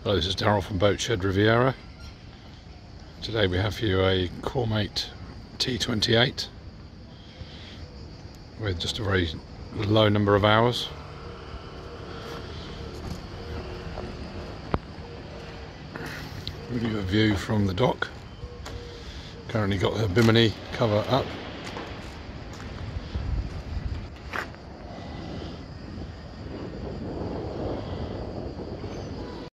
Hello, this is Daryl from Boatshed Riviera. Today we have for you a Cormate T28 with just a very low number of hours. Give you a view from the dock. Currently got the bimini cover up.